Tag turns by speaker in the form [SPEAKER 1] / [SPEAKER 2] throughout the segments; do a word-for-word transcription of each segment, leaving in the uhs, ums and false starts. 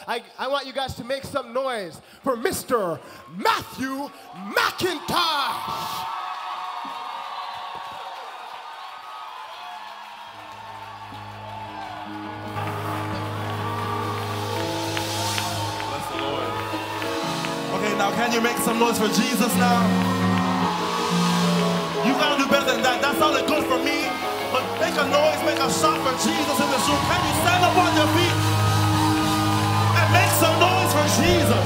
[SPEAKER 1] I, I want you guys to make some noise for Mister Matthew McIntosh.
[SPEAKER 2] Okay, now can you make some noise for Jesus now? You gotta do better than that. That sounded good for me, but make a noise, make a shout for Jesus in this room. Can you stand up on your feet and make some noise for Jesus?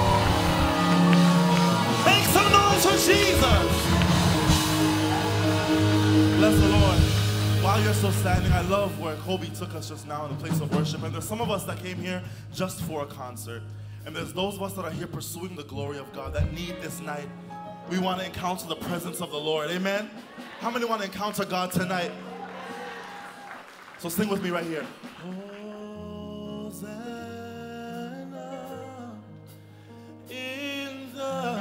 [SPEAKER 2] Make some noise for Jesus. Bless the Lord. While you're still standing, I love where Kobe took us just now in the place of worship. And there's some of us that came here just for a concert. And there's those of us that are here pursuing the glory of God that need this night. We want to encounter the presence of the Lord. Amen? How many want to encounter God tonight? So sing with me right here. Hosanna in the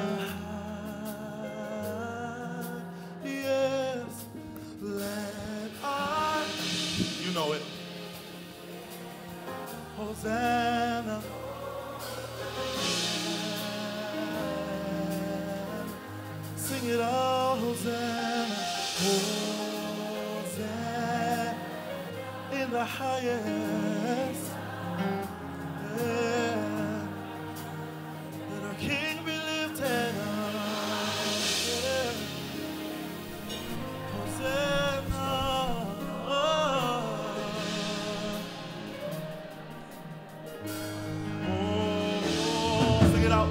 [SPEAKER 2] highest. Let our... You know it. Hosanna. Sing it all, Hosanna, Hosanna in the highest. Yeah. Let our King be lifted up. Yeah. Hosanna. Oh. Oh. Sing it out.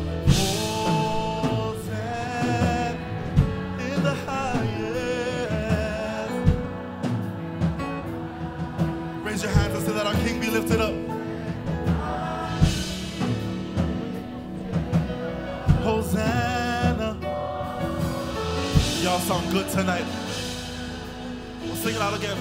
[SPEAKER 2] Raise your hands and say that our King be lifted up. Hosanna. Y'all sound good tonight. We'll sing it out again.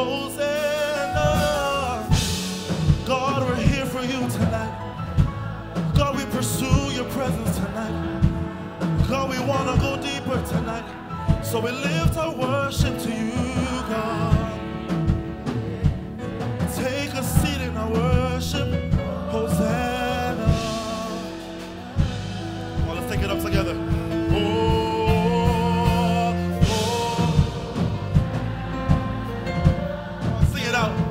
[SPEAKER 2] Hosanna. God, we're here for you tonight. God, we pursue your presence tonight. God, we want to go deeper tonight. So we lift our worship to you, God. Take a seat in our worship. Hosanna. Well, let's take it up together. Oh, oh. Sing it out.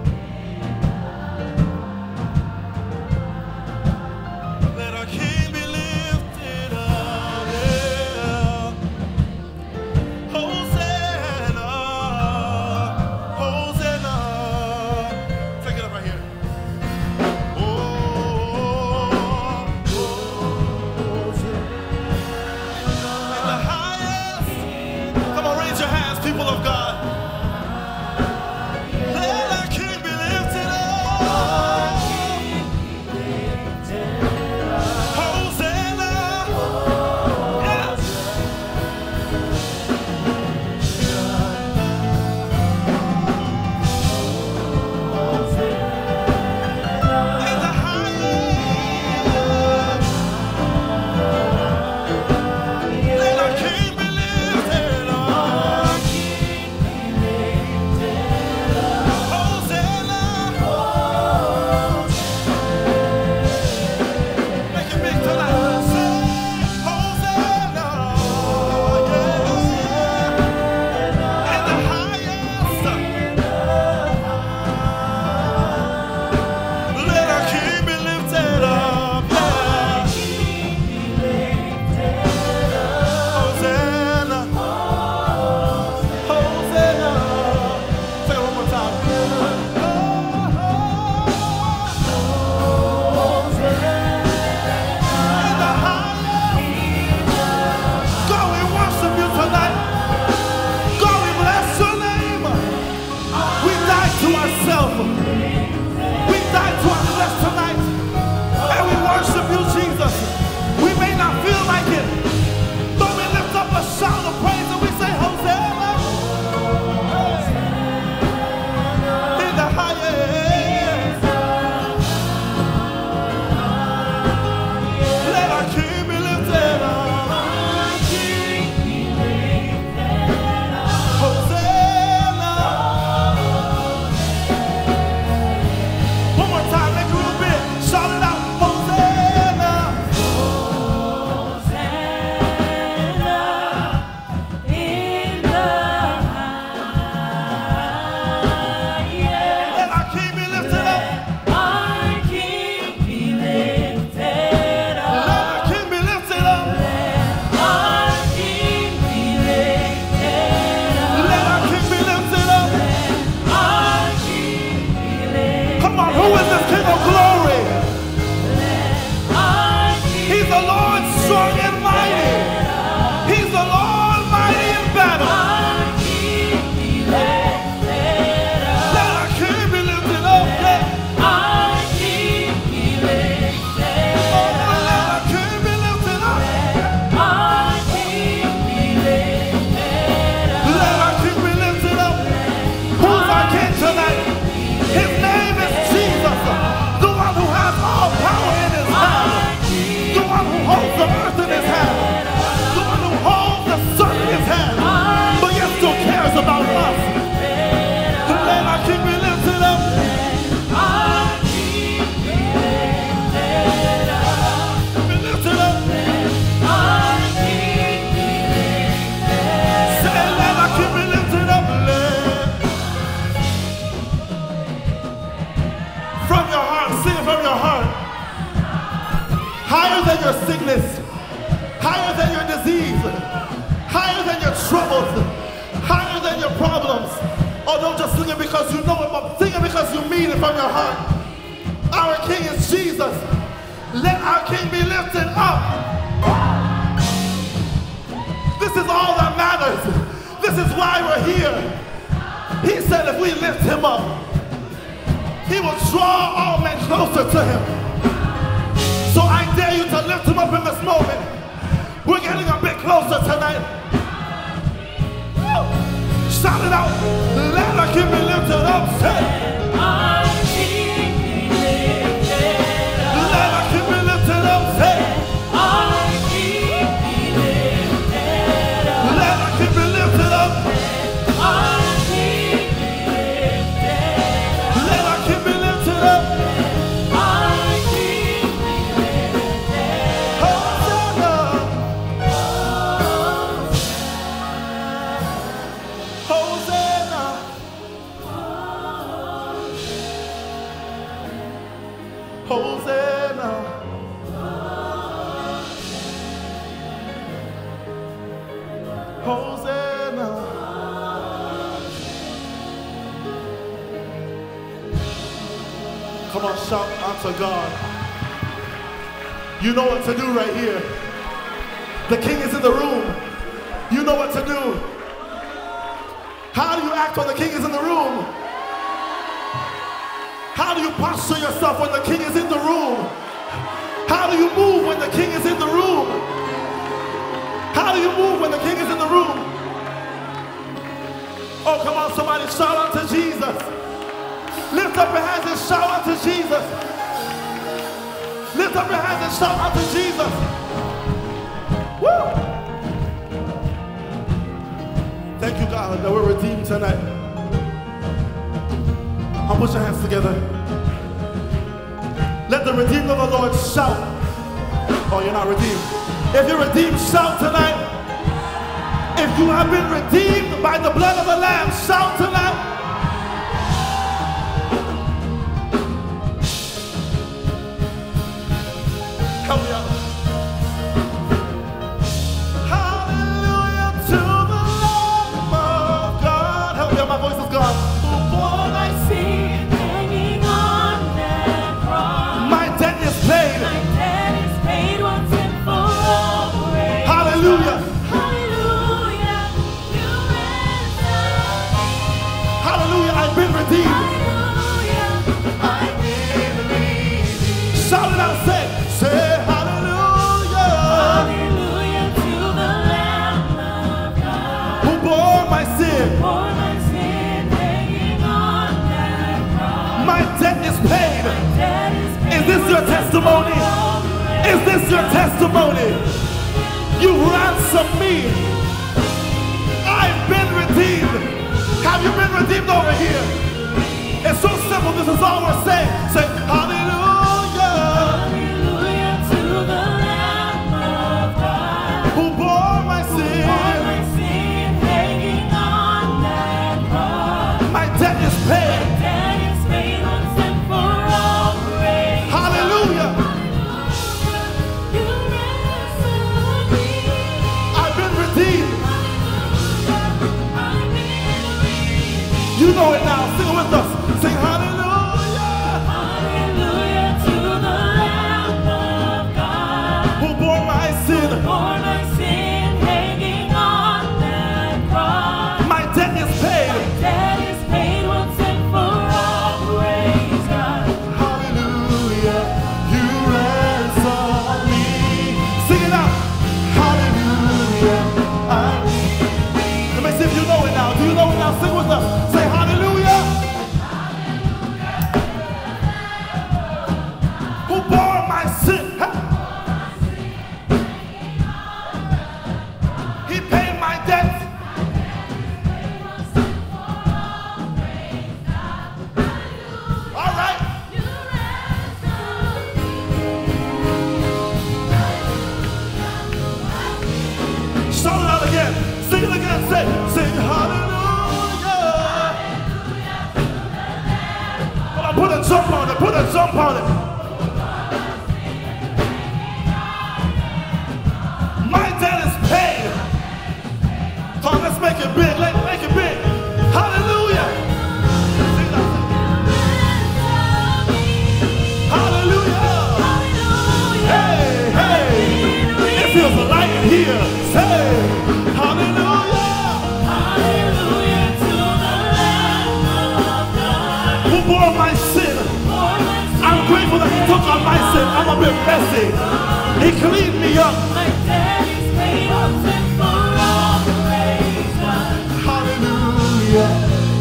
[SPEAKER 2] Let our King be lifted up. Yeah. Hosanna. it because you know it, but sing it because you mean it from your heart. Our King is Jesus. Let our King be lifted up. This is all that matters. This is why we're here. He said if we lift him up, he will draw all men closer to him. So I dare you to lift him up in this moment. We're getting a bit closer tonight. Woo! Shout it out. Let our King be lifted up. Say, our King be lifted up. Let our King be lifted up. Say, our King be lifted up. Let our King be lifted up. Our King be lifted up. Let our King be lifted up. Our King be lifted up. Hosanna. Hosanna. Hosanna. Come on, shout unto God. You know what to do right here. The King is in the room. You know what to do. How do you act when the King is in the room? How do you posture yourself when the King is in the room? How do you move when the King is in the room? How do you move when the King is in the room? Oh, come on, somebody shout out to Jesus. Lift up your hands and shout out to Jesus. Lift up your hands and shout out to Jesus. Woo! Thank you, God, that we're redeemed tonight. I'll put your hands together. Let the redeemed of the Lord shout. Oh, you're not redeemed. If you're redeemed, shout tonight. If you have been redeemed by the blood of the Lamb, shout tonight. Help me out. Hallelujah to the Lamb of God. Help me out, my voice is gone.
[SPEAKER 3] All I see hanging on that cross.
[SPEAKER 2] My debt is paid.
[SPEAKER 3] My debt is paid once and for all. Praise
[SPEAKER 2] Hallelujah.
[SPEAKER 3] God. Hallelujah. You ransomed me.
[SPEAKER 2] Hallelujah, I've been redeemed.
[SPEAKER 3] Hallelujah. I've been redeemed.
[SPEAKER 2] Shout it out, say, say hallelujah.
[SPEAKER 3] Hallelujah to the Lamb of God.
[SPEAKER 2] Who bore my sin.
[SPEAKER 3] For my sin hanging on that cross.
[SPEAKER 2] My debt is paid.
[SPEAKER 3] My debt is paid.
[SPEAKER 2] Is this your testimony? Is this your testimony? You ransomed me. I've been redeemed. Have you been redeemed over here? It's so simple. This is all we're saying. Say hallelujah.
[SPEAKER 3] Hallelujah to the Lamb of God.
[SPEAKER 2] Who bore my
[SPEAKER 3] For
[SPEAKER 2] sin.
[SPEAKER 3] my sin hanging on that cross.
[SPEAKER 2] My debt is paid.
[SPEAKER 3] Debt is paid once and for all. Praise
[SPEAKER 2] Hallelujah.
[SPEAKER 3] You ransomed me.
[SPEAKER 2] I've been redeemed.
[SPEAKER 3] I've been redeemed.
[SPEAKER 2] You know it now. Sing it with us. Sing hallelujah.
[SPEAKER 3] Hallelujah to the Lamb of God.
[SPEAKER 2] Who bore my sin.
[SPEAKER 3] For my sin hanging on that cross.
[SPEAKER 2] My debt is paid.
[SPEAKER 3] Debt is paid once and for all. Praise God.
[SPEAKER 2] Hallelujah. You ransom me. Sing it out. Hallelujah. I- Let me see if you know it now. Do you know it now? Sing with us. Say hallelujah. Who bore my sin. Ha. He paid my debt. All right. Shout it out again. Sing it again. Say, sing hallelujah. Come on, put a jump on it. Put a jump on it. My debt is paid. Come on, let's make it big. Let's make it big. Hallelujah. a bit messy, He cleaned me up.
[SPEAKER 3] My daddy's paid up and for all the ways done.
[SPEAKER 2] Hallelujah.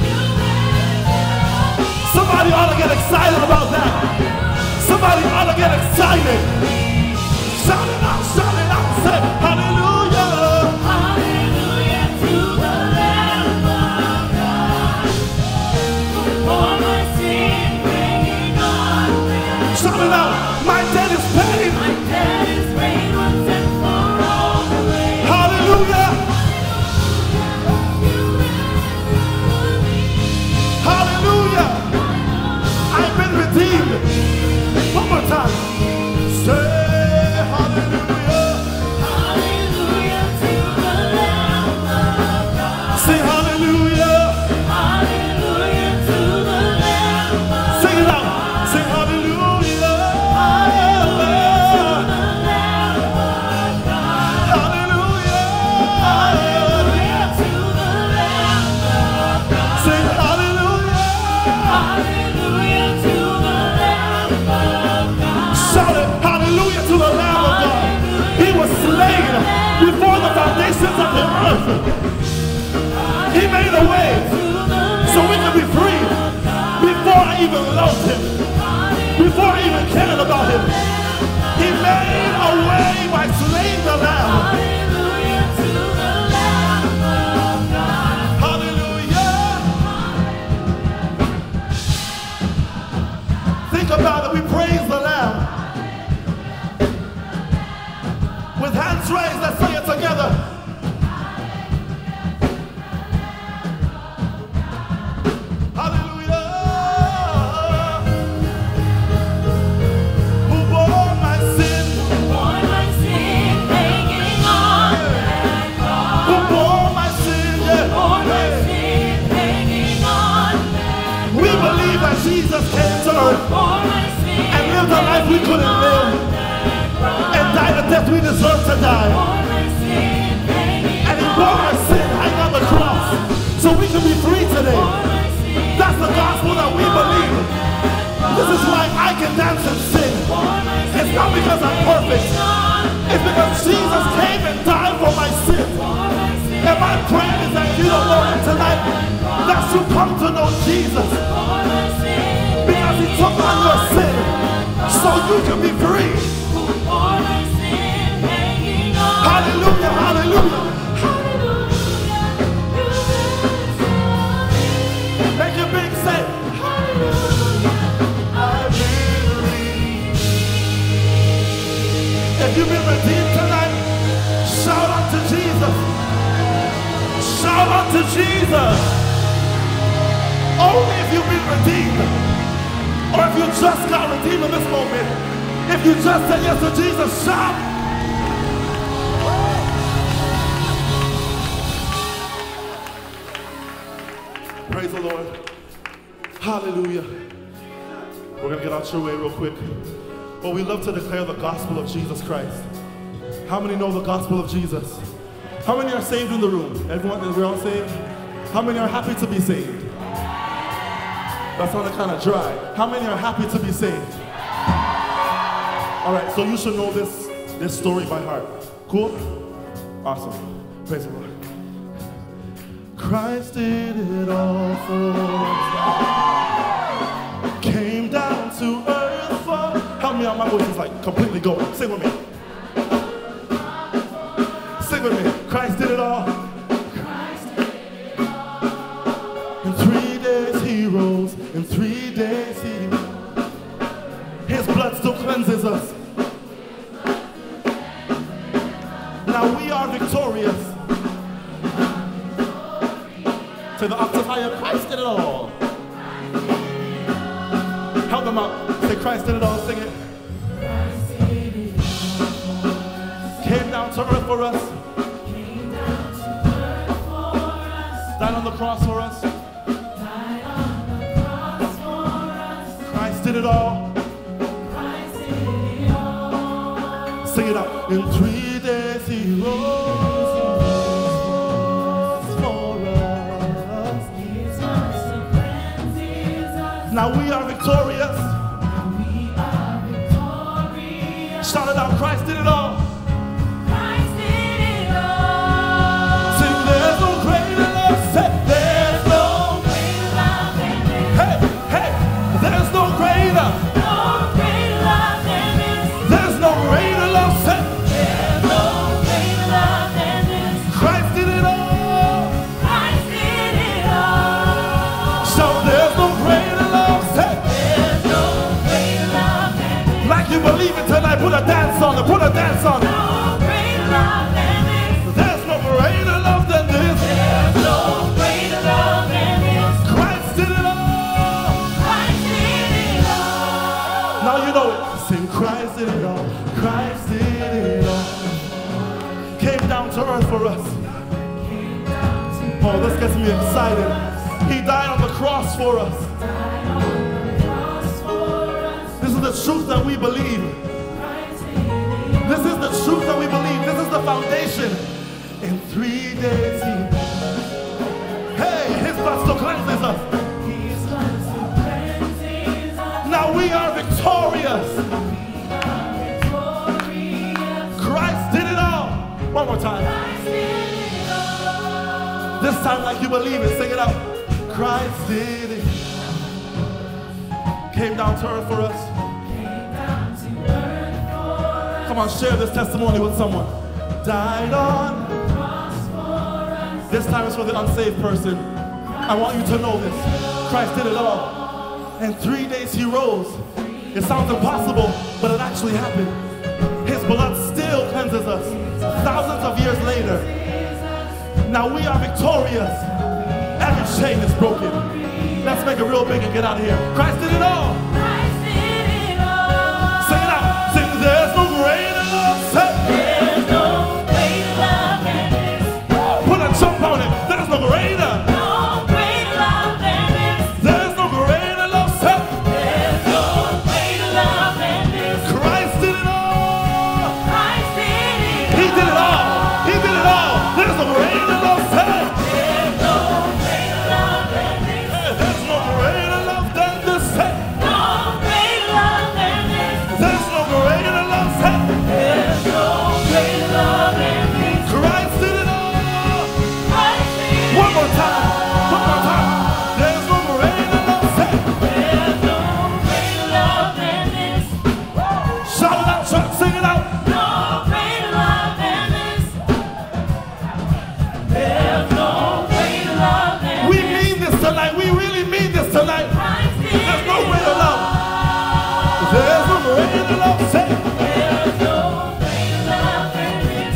[SPEAKER 2] Somebody ought to get excited about that. Somebody ought to get excited. Shout it out, shout it out, say hallelujah.
[SPEAKER 3] Hallelujah to the Lamb of God. For my sin hanging on there.
[SPEAKER 2] Shout it out. My debt is paid.
[SPEAKER 3] My debt is paid once and for all the ways.
[SPEAKER 2] Hallelujah. Hallelujah. I've been redeemed. One more time. Say hallelujah.
[SPEAKER 3] Hallelujah to the Lamb of God.
[SPEAKER 2] Say hallelujah.
[SPEAKER 3] Hallelujah to the Lamb of God.
[SPEAKER 2] Sing it out. Say hallelujah. Hallelujah.
[SPEAKER 3] Hallelujah to the Lamb of God.
[SPEAKER 2] Say hallelujah.
[SPEAKER 3] Hallelujah to the Lamb of God.
[SPEAKER 2] Shout it. Hallelujah to the Lamb of God. He was slain before the foundations of the earth. He made a way so we could be free before I even loved him, before I even cared about him. He made a way by slaying the Lamb.
[SPEAKER 3] Hallelujah to the Lamb of God.
[SPEAKER 2] Hallelujah. Think about it. We praise the Lamb. With hands raised, let's say it together. Hallelujah. Who bore my sin?
[SPEAKER 3] For my sin hanging on that cross.
[SPEAKER 2] Who bore my sin? Yeah.
[SPEAKER 3] For my
[SPEAKER 2] Hey.
[SPEAKER 3] sin hanging on that
[SPEAKER 2] We believe that Jesus came to earth
[SPEAKER 3] For my sin
[SPEAKER 2] and lived a life we couldn't live and died a death we deserve to die.
[SPEAKER 3] For my sin hanging
[SPEAKER 2] And he bore our sin hanging on the cross so we can be free today.
[SPEAKER 3] For my sin
[SPEAKER 2] That's the gospel that we believe. This is why I can dance and sing. It's not because I'm perfect. It's because Jesus came and died for my sin. And my prayer is that you don't know him tonight, that you come to know Jesus. Because he took on your sin so you can be free.
[SPEAKER 3] For my sin hanging on.
[SPEAKER 2] Hallelujah, hallelujah. Make it big, say, I've been redeemed. If you've been redeemed tonight, shout out to Jesus. Shout out to Jesus. Only if you've been redeemed, or if you just got redeemed in this moment, if you just said yes to Jesus, shout. Praise the Lord. Hallelujah. We're going to get out your way real quick. But we love to declare the gospel of Jesus Christ. How many know the gospel of Jesus? How many are saved in the room? Everyone, we're all saved? How many are happy to be saved? That sounded kind of dry. How many are happy to be saved? All right, so you should know this, this story by heart. Cool? Awesome. Praise the Lord. Christ did it all for us. Came down to earth for... Help me out, my voice is like completely going. Sing with me. Sing with me. Christ did it all.
[SPEAKER 3] Christ did it all.
[SPEAKER 2] In three days he rose. In three days he rose. His blood still cleanses us. Now we are victorious. To the octave higher, Christ did it all. Help them out. Say, Christ did it all. Sing it.
[SPEAKER 3] Christ did it all.
[SPEAKER 2] Came down to earth for us.
[SPEAKER 3] Came down to earth for us.
[SPEAKER 2] Died on the cross for us.
[SPEAKER 3] Died on the cross for us.
[SPEAKER 2] Christ did it all.
[SPEAKER 3] Christ did it all.
[SPEAKER 2] Sing it out. In three days he rose for us.
[SPEAKER 3] His mercy cleanses us.
[SPEAKER 2] Now we are victorious.
[SPEAKER 3] We are victorious.
[SPEAKER 2] Shout it out, Christ did it all.
[SPEAKER 3] Christ did it all.
[SPEAKER 2] Sing, there's no greater love. Say, there's no.
[SPEAKER 3] Greater love than this.
[SPEAKER 2] Hey, hey, there's no greater.
[SPEAKER 3] No greater love than this.
[SPEAKER 2] There's no greater love. Say,
[SPEAKER 3] There's no greater love than this.
[SPEAKER 2] Christ did it all.
[SPEAKER 3] Christ did it all.
[SPEAKER 2] So there's no greater love. Say,
[SPEAKER 3] There's no greater love than this.
[SPEAKER 2] like you believe it tonight, put a dance on it, put a dance on it.
[SPEAKER 3] No greater love than this.
[SPEAKER 2] There's no greater love than this.
[SPEAKER 3] There's no greater love than this.
[SPEAKER 2] Christ did it all.
[SPEAKER 3] Christ did it all.
[SPEAKER 2] Now you know it. Sing, Christ did it all. Christ did it all. Came down to earth for us. Oh, this gets me excited. He died on the cross for us. This is the truth that we believe. This is the truth that we believe. This is the foundation. In three days, he, hey, his blood still cleanses us. Now we are victorious. Christ did it all. One more time. This time like you believe it. Sing it out. Christ did it. Came down to earth for us. Come on, share this testimony with someone. Died on. This time is for the unsaved person. I want you to know this. Christ did it all. In three days he rose. It sounds impossible, but it actually happened. His blood still cleanses us. Thousands of years later. Now we are victorious. Every chain is broken. Let's make it real big and get out of here. Christ did it all.
[SPEAKER 3] Christ did it all.
[SPEAKER 2] Sing it out. Sing, there's no greater love. Say,
[SPEAKER 3] There's no greater love than this.
[SPEAKER 2] put a jump on it. There's no greater.
[SPEAKER 3] No greater love than this.
[SPEAKER 2] There's no greater love. Say,
[SPEAKER 3] There's no greater love than this.
[SPEAKER 2] Christ did it all.
[SPEAKER 3] Christ did it
[SPEAKER 2] He did it all. He did it all. There's no greater love. Say,
[SPEAKER 3] There's no greater love than this.
[SPEAKER 2] hey, there's no greater love than this. Say,
[SPEAKER 3] No greater love than this.
[SPEAKER 2] there's no greater love. Say,
[SPEAKER 3] There's no greater love than this.
[SPEAKER 2] Christ did it all.
[SPEAKER 3] Christ did it
[SPEAKER 2] One more time. One more time. There's no greater love. Say,
[SPEAKER 3] There's no greater love than this.
[SPEAKER 2] shout it out, church. Sing it out.
[SPEAKER 3] No greater love than this. There's no greater love than
[SPEAKER 2] We
[SPEAKER 3] this.
[SPEAKER 2] mean this tonight. We really mean this tonight.
[SPEAKER 3] Christ did
[SPEAKER 2] There's no
[SPEAKER 3] it
[SPEAKER 2] greater love.
[SPEAKER 3] all.
[SPEAKER 2] There's no greater love. Say,
[SPEAKER 3] There's no greater love than this.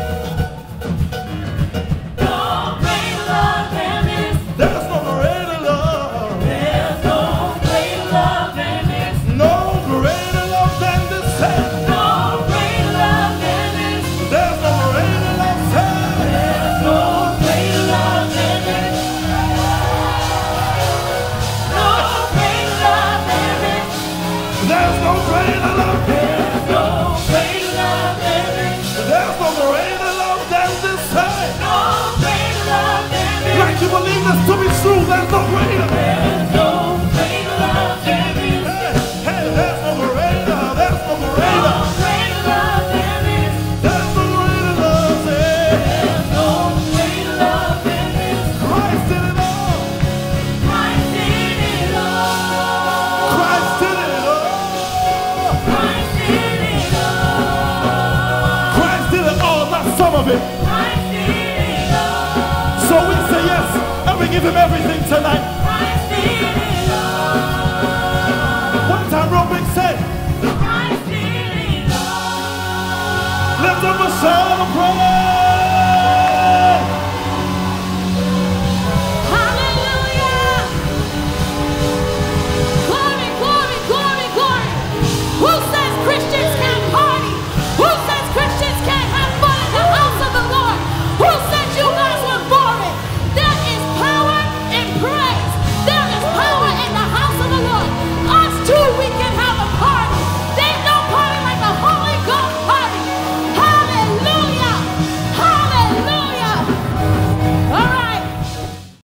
[SPEAKER 3] No greater love than this.
[SPEAKER 2] there's no greater love.
[SPEAKER 3] There's no greater love than this.
[SPEAKER 2] No greater love than this. Say,
[SPEAKER 3] No greater love than this.
[SPEAKER 2] there's no greater love. Say,
[SPEAKER 3] There's no greater love than this. No greater love than this.
[SPEAKER 2] there's no greater love.
[SPEAKER 3] There's no greater love than this.
[SPEAKER 2] There's no greater love than this. Say,
[SPEAKER 3] No greater love than this.
[SPEAKER 2] like you believe this to be true. There's no greater.
[SPEAKER 3] There's no greater love than this.
[SPEAKER 2] Hey, hey, there's no greater. There's no
[SPEAKER 3] No
[SPEAKER 2] greater.
[SPEAKER 3] greater love than this.
[SPEAKER 2] There's no greater love. Say,
[SPEAKER 3] There's no greater love than this.
[SPEAKER 2] Christ did it all.
[SPEAKER 3] Christ did it all.
[SPEAKER 2] Christ did it all.
[SPEAKER 3] Christ did it all.
[SPEAKER 2] Christ did it all, not some of it.
[SPEAKER 3] Christ did it all.
[SPEAKER 2] So we say yes, and we give him everything tonight.